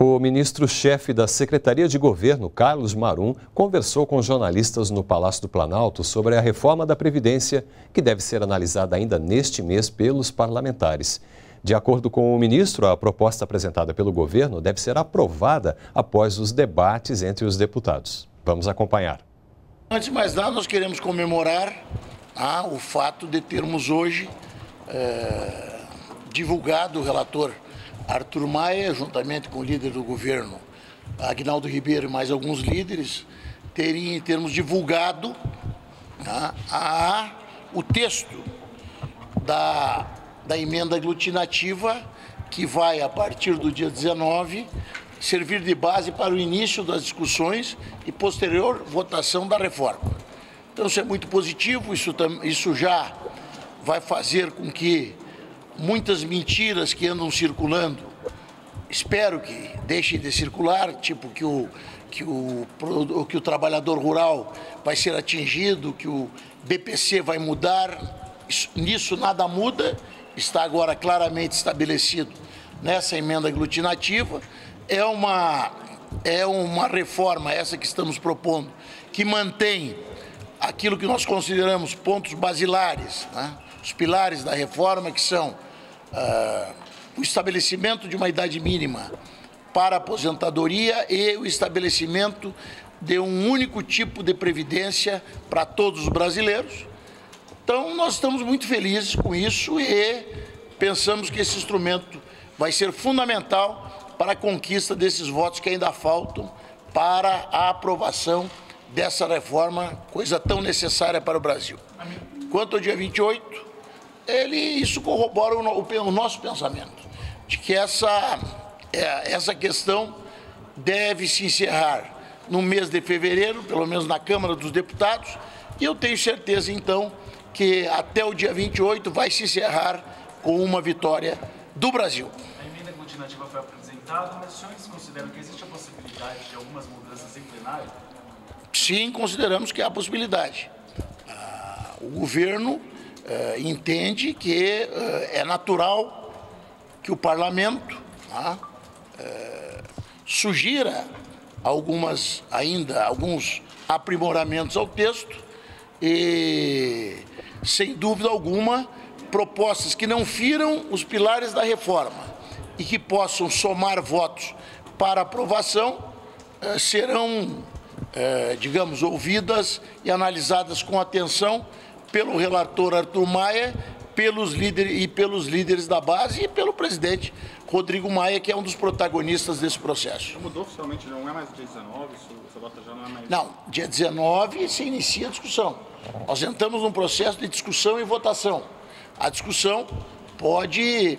O ministro-chefe da Secretaria de Governo, Carlos Marum, conversou com jornalistas no Palácio do Planalto sobre a reforma da Previdência, que deve ser analisada ainda neste mês pelos parlamentares. De acordo com o ministro, a proposta apresentada pelo governo deve ser aprovada após os debates entre os deputados. Vamos acompanhar. Antes de mais nada, nós queremos comemorar o fato de termos hoje divulgado o relator Arthur Maia, juntamente com o líder do governo, Aguinaldo Ribeiro e mais alguns líderes, termos divulgado o texto da emenda aglutinativa, que vai, a partir do dia 19, servir de base para o início das discussões e posterior votação da reforma. Então, isso é muito positivo, isso já vai fazer com que muitas mentiras que andam circulando, espero que deixem de circular, tipo que o trabalhador rural vai ser atingido, que o BPC vai mudar, nisso nada muda, está agora claramente estabelecido nessa emenda aglutinativa. É uma reforma, essa que estamos propondo, que mantém aquilo que nós consideramos pontos basilares, os pilares da reforma, que são o estabelecimento de uma idade mínima para a aposentadoria e o estabelecimento de um único tipo de previdência para todos os brasileiros. Então, nós estamos muito felizes com isso e pensamos que esse instrumento vai ser fundamental para a conquista desses votos que ainda faltam para a aprovação dessa reforma, coisa tão necessária para o Brasil. Quanto ao dia 28, isso corrobora o nosso pensamento, de que essa questão deve se encerrar no mês de fevereiro, pelo menos na Câmara dos Deputados, e eu tenho certeza, então, que até o dia 28 vai se encerrar com uma vitória do Brasil. A emenda aglutinativa foi apresentada, mas os senhores consideram que existe a possibilidade de algumas mudanças em plenário? Sim, consideramos que há possibilidade. O governo entende que é natural que o parlamento sugira alguns aprimoramentos ao texto e, sem dúvida alguma, propostas que não firam os pilares da reforma e que possam somar votos para aprovação serão, digamos, ouvidas e analisadas com atenção pelo relator Arthur Maia, pelos líderes da base e pelo presidente Rodrigo Maia, que é um dos protagonistas desse processo. Mudou oficialmente, não é mais dia 19, essa data já não é mais... Não, dia 19 se inicia a discussão. Nós entramos num processo de discussão e votação. A discussão pode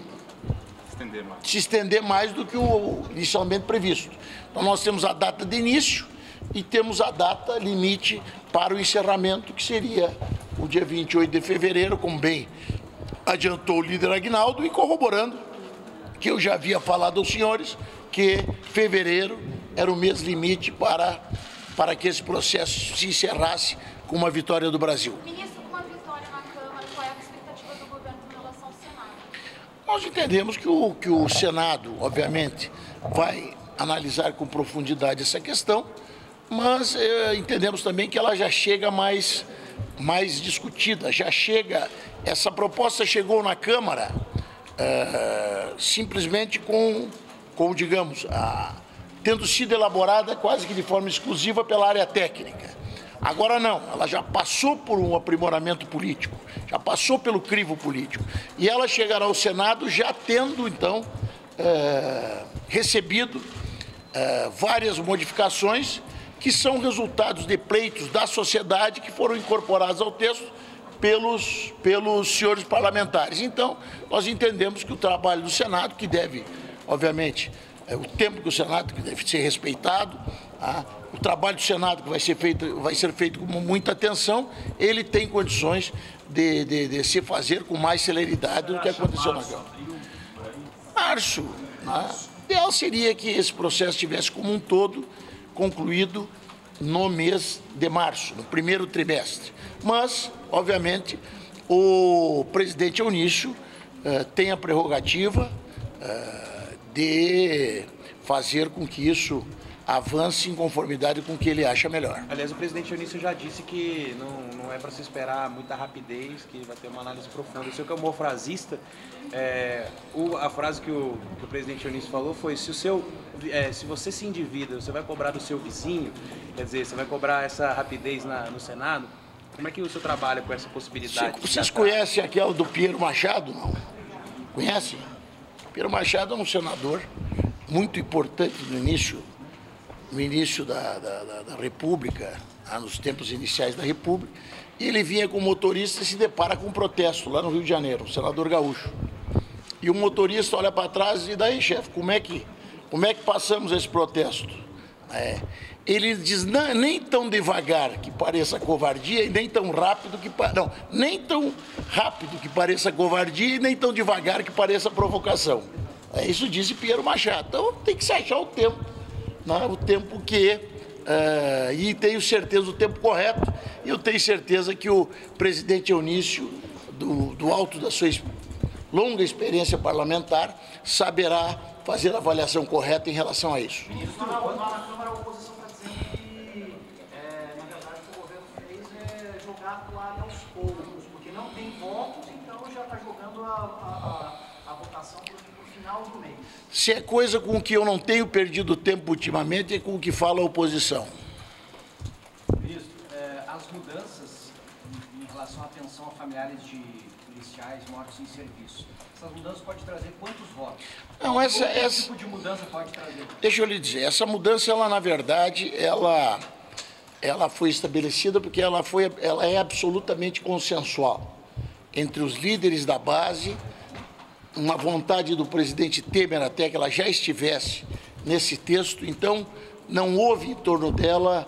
se estender mais do que o inicialmente previsto. Então, nós temos a data de início e temos a data limite para o encerramento, que seria o dia 28 de fevereiro, como bem adiantou o líder Aguinaldo, e corroborando que eu já havia falado aos senhores que fevereiro era o mês limite para que esse processo se encerrasse com uma vitória do Brasil. Ministro, com uma vitória na Câmara, qual é a expectativa do governo com relação ao Senado? Nós entendemos que o Senado, obviamente, vai analisar com profundidade essa questão, mas entendemos também que ela já chega mais discutida, essa proposta chegou na Câmara simplesmente digamos, tendo sido elaborada quase que de forma exclusiva pela área técnica. Agora não, ela já passou por um aprimoramento político, já passou pelo crivo político, e ela chegará ao Senado já tendo, então, recebido várias modificações que são resultados de pleitos da sociedade que foram incorporados ao texto pelos senhores parlamentares. Então, nós entendemos que o trabalho do Senado, que deve, obviamente, o tempo do Senado que deve ser respeitado, o trabalho do Senado que vai ser feito com muita atenção, ele tem condições de se fazer com mais celeridade do que aconteceu na Câmara. Março, o ideal seria que esse processo estivesse como um todo concluído no mês de março, no primeiro trimestre. Mas, obviamente, o presidente Eunício tem a prerrogativa de fazer com que isso avance em conformidade com o que ele acha melhor. Aliás, o presidente Eunício já disse que não é para se esperar muita rapidez, que vai ter uma análise profunda. O senhor que é homofrasista, a frase que o presidente Eunício falou foi: se você se endivida, você vai cobrar do seu vizinho, quer dizer, você vai cobrar essa rapidez no Senado. Como é que o senhor trabalha com essa possibilidade? Vocês conhecem aquela do Piero Machado, não? Conhecem? Piero Machado é um senador muito importante no início da República, nos tempos iniciais da República, e ele vinha com motorista e se depara com um protesto lá no Rio de Janeiro, um senador gaúcho. E o motorista olha para trás e daí, chefe, como é que passamos esse protesto? Ele diz, não, nem tão devagar que pareça covardia e nem tão rápido que nem tão rápido que pareça covardia e nem tão devagar que pareça provocação. Isso disse Piero Machado. Então tem que se achar o tempo, né? O tempo que e tenho certeza do tempo correto, e eu tenho certeza que o presidente Eunício, do alto da sua longa experiência parlamentar, saberá fazer a avaliação correta em relação a isso. Ministro, na Câmara, a oposição está dizendo que, na verdade, o que o governo fez é jogar a toalha aos poucos, porque não tem votos, então já está jogando a votação para o final do mês. Se é coisa com que eu não tenho perdido tempo ultimamente, é com o que fala a oposição. Ministro, as mudanças em relação à atenção a familiares de policiais mortos em serviço, essas mudanças podem trazer quantos votos? Não, Que tipo de mudança pode trazer? Deixa eu lhe dizer, essa mudança, ela na verdade, ela foi estabelecida porque ela é absolutamente consensual entre os líderes da base, uma vontade do presidente Temer até que ela já estivesse nesse texto, então não houve em torno dela,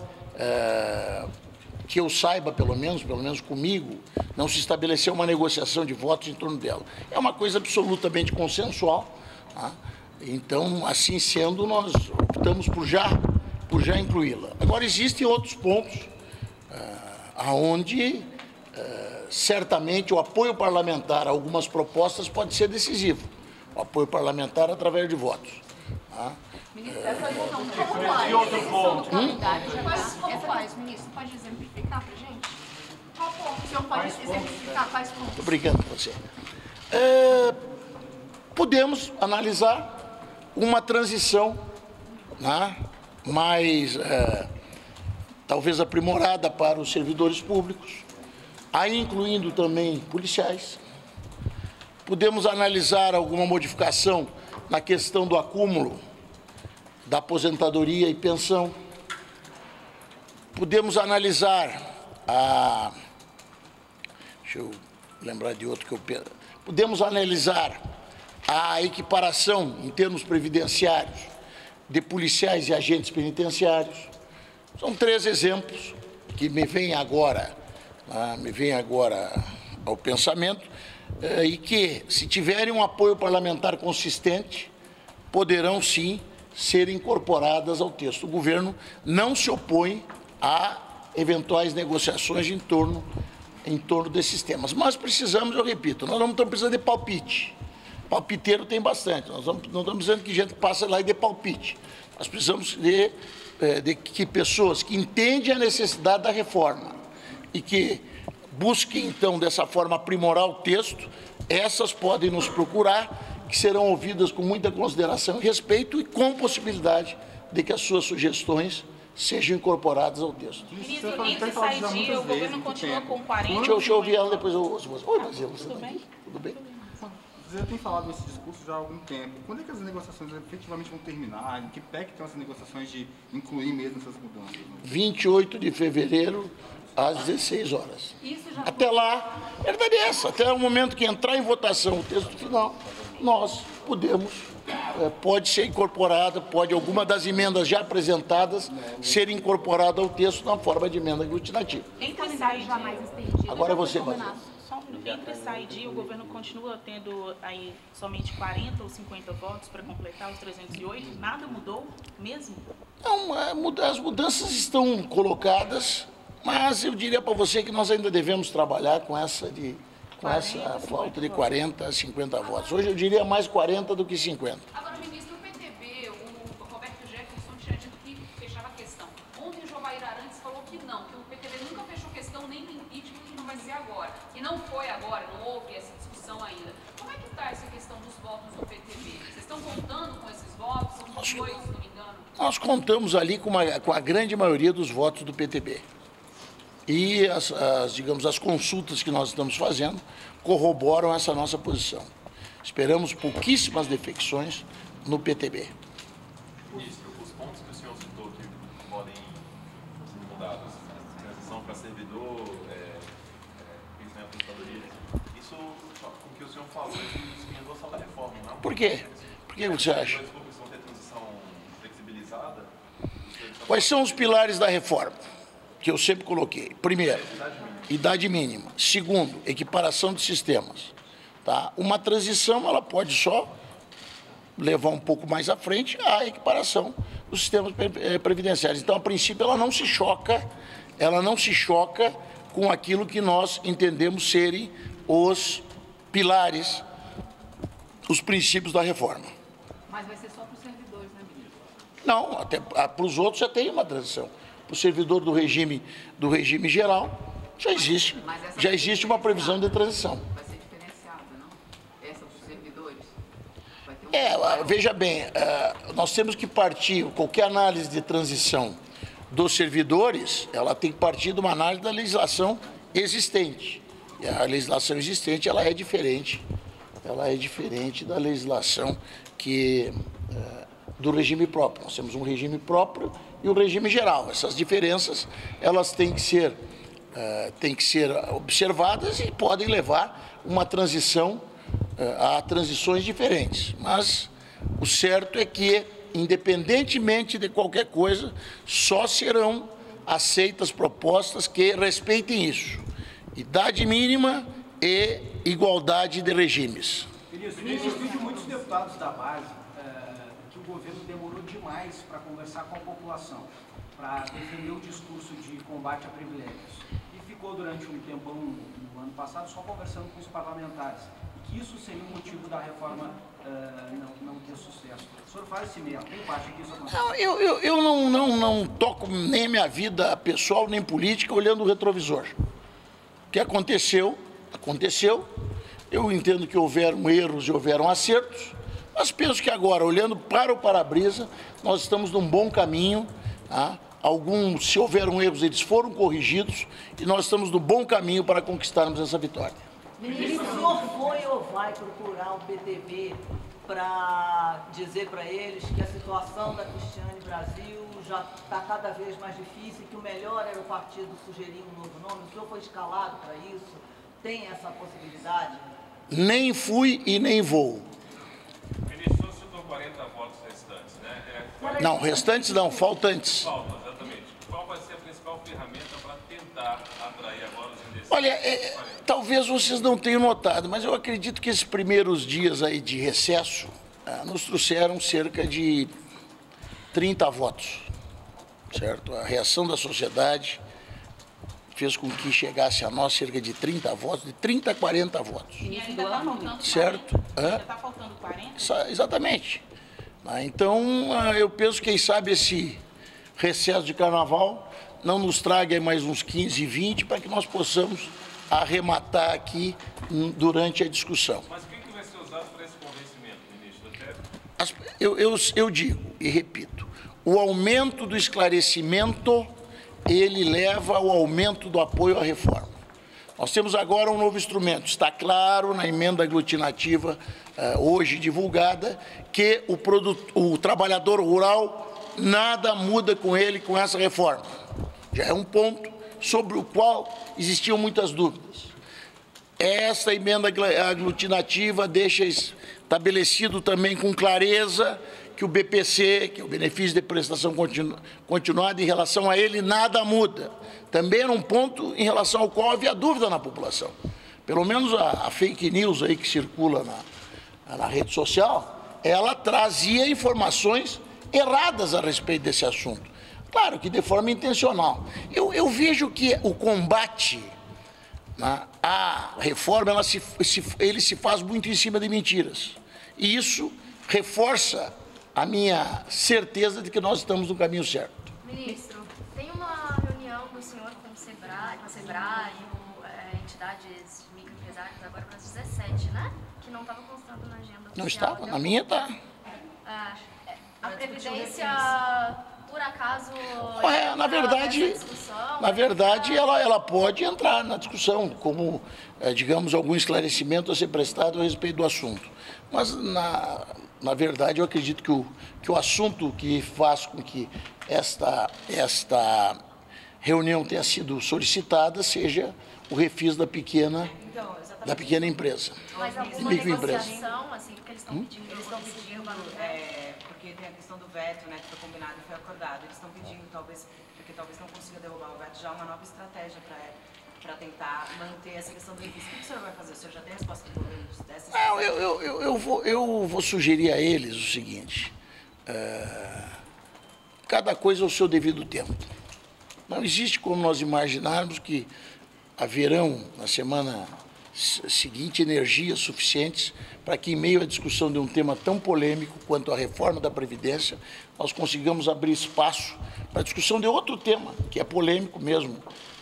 que eu saiba pelo menos comigo, não se estabeleceu uma negociação de votos em torno dela. É uma coisa absolutamente consensual, tá? Então, assim sendo, nós optamos por já incluí-la. Agora, existem outros pontos aonde certamente o apoio parlamentar a algumas propostas pode ser decisivo. O apoio parlamentar através de votos. Tá? Ministro, essa questão de outro ponto. Quais, ministro? Pode exemplificar para a gente? Qual ponto? O senhor pode exemplificar quais pontos? Estou brincando com você. Podemos analisar uma transição, né, mais, talvez aprimorada para os servidores públicos, aí incluindo também policiais. Podemos analisar alguma modificação na questão do acúmulo da aposentadoria e pensão. Podemos analisar deixa eu lembrar de outro que eu penso. Podemos analisar a equiparação em termos previdenciários de policiais e agentes penitenciários. São 3 exemplos que me vêm agora ao pensamento, e que, se tiverem um apoio parlamentar consistente, poderão sim ser incorporadas ao texto. O governo não se opõe a eventuais negociações em torno desses temas. Mas precisamos, eu repito, nós não estamos precisando de palpite. Palpiteiro tem bastante. Nós não estamos dizendo que gente passa lá e dê palpite. Nós precisamos de que pessoas que entendem a necessidade da reforma e que busquem, então, dessa forma, aprimorar o texto, essas podem nos procurar, que serão ouvidas com muita consideração e respeito e com possibilidade de que as suas sugestões sejam incorporadas ao texto. Ministro, entre sair dia, o governo continua com 40... Deixa eu ouvir ela, depois eu ouço você. Oi, Brasil, você Tudo bem? Tudo bem? Você já tem falado nesse discurso já há algum tempo. Quando é que as negociações efetivamente vão terminar? Em que pé que estão essas negociações de incluir mesmo essas mudanças? 28 de fevereiro, às 16 horas. Até lá, a verdade é essa, até o momento que entrar em votação o texto final, nós pode ser incorporada, pode alguma das emendas já apresentadas ser incorporada ao texto na forma de emenda aglutinativa. Entre sair já mais estendido. Agora é você, Brasil. Só um minuto. Entre sair dia, o governo continua tendo aí somente 40 ou 50 votos para completar os 308? Nada mudou mesmo? Não, as mudanças estão colocadas, mas eu diria para você que nós ainda devemos trabalhar com essa falta de 40 a 50 votos. Hoje eu diria mais 40 do que 50. Agora, ministro, o PTB, o fazer agora. E não foi agora, não houve essa discussão ainda. Como é que está essa questão dos votos do PTB? Vocês estão contando com esses votos? São dois, se não me engano. Nós contamos ali com a grande maioria dos votos do PTB. E, digamos, as consultas que nós estamos fazendo corroboram essa nossa posição. Esperamos pouquíssimas defecções no PTB. Ministro, os pontos que o senhor citou que podem ser mudados, transição para servidor, pensão em aposentadoria, isso com o que o senhor falou, isso me endossa da reforma, não? Por quê? Por que você acha? Vão ter transição flexibilizada? Quais são os pilares da reforma? Que eu sempre coloquei. Primeiro, idade mínima. Segundo, equiparação de sistemas. Tá? Uma transição, ela pode só levar um pouco mais à frente a equiparação dos sistemas previdenciários. Então, a princípio, ela não se choca com aquilo que nós entendemos serem os pilares, os princípios da reforma. Mas vai ser só para os servidores, né, ministro? Não, até para os outros já tem uma transição. Para o servidor do regime geral, já existe uma previsão de transição. Vai ser diferenciada, não? Essa dos servidores? Vai ter Veja bem, nós temos que partir, qualquer análise de transição dos servidores, ela tem que partir de uma análise da legislação existente. E a legislação existente, ela é diferente da legislação do regime próprio. Nós temos um regime próprio e o regime geral. Essas diferenças, elas têm que ser observadas e podem levar uma transição a transições diferentes. Mas o certo é que, independentemente de qualquer coisa, só serão aceitas propostas que respeitem isso. Idade mínima e igualdade de regimes. Ministro, de muitos deputados da base que o governo demorou demais para conversar com a população, para defender o discurso de combate a privilégios. E ficou durante um tempão, no ano passado, só conversando com os parlamentares. E que isso seria o motivo da reforma não ter sucesso. O senhor faz esse meio, tem parte que isso acontece? Eu não toco nem minha vida pessoal, nem política, olhando o retrovisor. O que aconteceu, aconteceu. Eu entendo que houveram erros e houveram acertos, mas penso que agora, olhando para o para-brisa, nós estamos num bom caminho. Tá? Alguns, se houveram erros, eles foram corrigidos e nós estamos no bom caminho para conquistarmos essa vitória. Ministro, o senhor foi ou vai procurar o PTB para dizer para eles que a situação da Cristiane Brasil já está cada vez mais difícil e que o melhor era o partido sugerir um novo nome? O senhor foi escalado para isso? Tem essa possibilidade? Nem fui e nem vou. Ministro, o senhor citou 40 votos restantes, né? Não, restantes não, faltantes. Falta, exatamente. Qual vai ser a principal ferramenta para tentar atrair agora os indecisos? Olha, talvez vocês não tenham notado, mas eu acredito que esses primeiros dias aí de recesso nos trouxeram cerca de 30 votos, certo? A reação da sociedade fez com que chegasse a nós cerca de 30 votos, de 30 a 40 votos. E ainda está faltando certo? 40? Ainda está faltando 40? Exatamente. Então, eu penso, quem sabe, esse recesso de carnaval não nos traga mais uns 15, 20, para que nós possamos arrematar aqui durante a discussão. Mas o que vai ser usado para esse convencimento, ministro? Eu digo e repito, o aumento do esclarecimento, ele leva ao aumento do apoio à reforma. Nós temos agora um novo instrumento. Está claro na emenda aglutinativa hoje divulgada que o trabalhador rural, nada muda com ele com essa reforma. Já é um ponto sobre o qual existiam muitas dúvidas. Essa emenda aglutinativa deixa estabelecido também com clareza que o BPC, que é o benefício de prestação continuada, em relação a ele, nada muda. Também era um ponto em relação ao qual havia dúvida na população. Pelo menos a fake news aí que circula na rede social, ela trazia informações erradas a respeito desse assunto. Claro que de forma intencional. Eu vejo que o combate à reforma, ele se faz muito em cima de mentiras. E isso reforça a minha certeza de que nós estamos no caminho certo. Ministro, tem uma reunião do senhor com o SEBRAE, com a SEBRAE, entidades microempresárias agora para as 17, né? Que não estava constando na agenda oficial. Não estava, na minha está. A Previdência, por acaso... Na verdade ela pode entrar na discussão, como, digamos, algum esclarecimento a ser prestado a respeito do assunto. Mas, na verdade, eu acredito que o assunto que faz com que esta reunião tenha sido solicitada seja o refis da pequena empresa. Mas alguma negociação, assim, porque eles estão pedindo... Eles estão pedindo, porque tem a questão do veto, né, que foi combinado e foi acordado. Eles estão pedindo, talvez, porque talvez não consiga derrubar o veto, já uma nova estratégia para tentar manter essa questão do refis. O que o senhor vai fazer? O senhor já tem a resposta do governo dessa estratégia? Eu vou sugerir a eles o seguinte, cada coisa ao seu devido tempo. Não existe como nós imaginarmos que haverão, na semana seguinte, energias suficientes para que, em meio à discussão de um tema tão polêmico quanto a reforma da Previdência, nós consigamos abrir espaço para a discussão de outro tema, que é polêmico mesmo,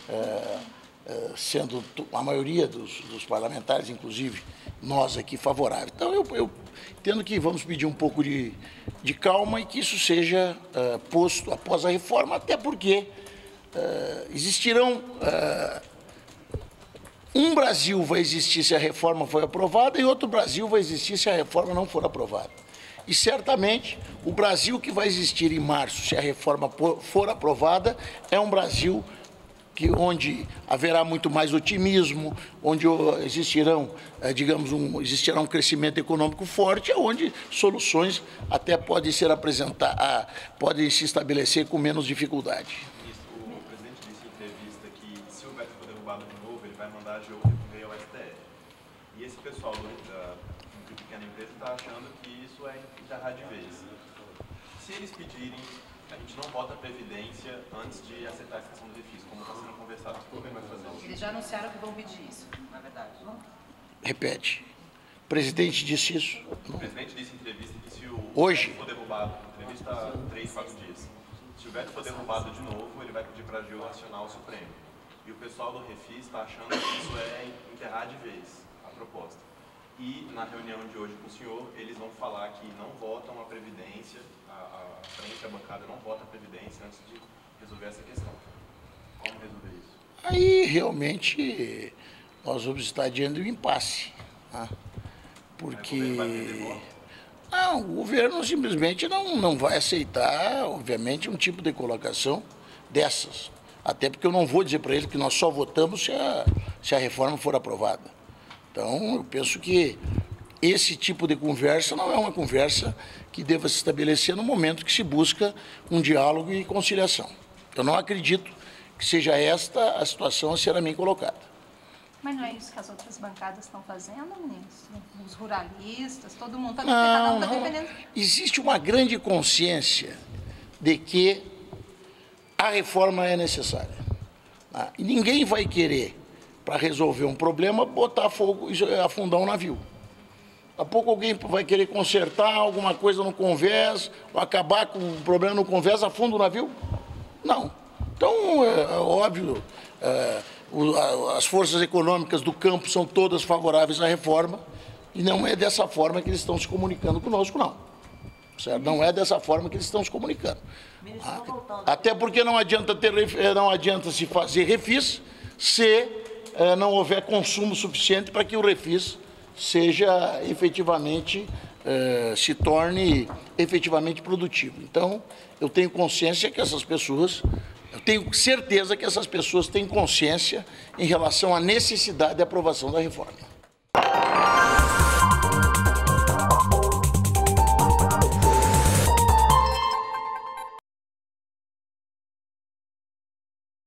sendo a maioria dos parlamentares, inclusive nós aqui, favoráveis. Então, eu entendo que vamos pedir um pouco de calma e que isso seja posto após a reforma, até porque existirão... um Brasil vai existir se a reforma for aprovada e outro Brasil vai existir se a reforma não for aprovada. E, certamente, o Brasil que vai existir em março, se a reforma for aprovada, é um Brasil onde haverá muito mais otimismo, onde existirão, existirá um crescimento econômico forte, onde soluções até podem ser apresentadas, podem se estabelecer com menos dificuldade. O presidente disse em entrevista que, se o veto for derrubado de novo, ele vai mandar a AGU recorrer ao STF. E esse pessoal da pequena empresa está achando que isso é enterrar de vez. Se eles pedirem, a gente não vota a Previdência antes de aceitar essa questão do refis, como está sendo conversado. O que o governo vai fazer? Eles já anunciaram que vão pedir isso, na verdade. Repete. O presidente disse isso? O presidente disse em entrevista que se o Hoje? veto for derrubado, entrevista há 3, 4 dias, se o veto for derrubado de novo, ele vai pedir para a AGU acionar o Supremo. E o pessoal do refis está achando que isso é enterrar de vez a proposta. E na reunião de hoje com o senhor, eles vão falar que não votam a Previdência, a frente, a bancada não vota a Previdência antes de resolver essa questão. Como resolver isso? Aí, realmente, nós vamos estar diante de um impasse. Tá? Porque... o governo simplesmente não vai aceitar, obviamente, um tipo de colocação dessas. Até porque eu não vou dizer para ele que nós só votamos se a reforma for aprovada. Então, eu penso que esse tipo de conversa não é uma conversa que deva se estabelecer no momento que se busca um diálogo e conciliação. Eu não acredito que seja esta a situação a ser a mim colocada. Mas não é isso que as outras bancadas estão fazendo, ministro? Os ruralistas, todo mundo está defendendo. Existe uma grande consciência de que a reforma é necessária. E ninguém vai querer, para resolver um problema, botar fogo e afundar um navio. Daqui a pouco alguém vai querer consertar alguma coisa no Convés, ou acabar com o problema no Convés, afunda o navio? Não. Então, é óbvio, as forças econômicas do campo são todas favoráveis à reforma, e não é dessa forma que eles estão se comunicando conosco, não. Certo? Não é dessa forma que eles estão se comunicando. Até porque não adianta se fazer refis se não houver consumo suficiente para que o refis seja efetivamente, se torne efetivamente produtivo. Então, eu tenho consciência que essas pessoas, eu tenho certeza que essas pessoas têm consciência em relação à necessidade de aprovação da reforma.